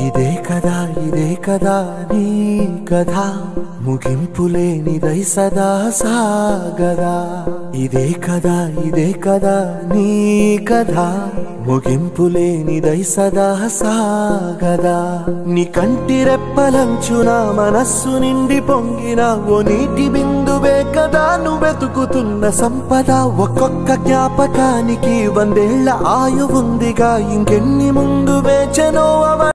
ఇదే కదా నీ కథ ముగింపులేనిదై సదా సాగదా ఇదే కదా నీ కథ ముగింపులేనిదై సదా సాగదా నీ కంటి రెప్పలంచున మనస్సు నిండి పొంగిన ఓ నీటి బిందువే కదా నువ్వెతుకుతున్న సంపద ఒక్కొక్క జ్ఞాపకానికి 100 ఏళ్ల ఆయువుందిగా ఇంకెన్ని ముందు వేచనో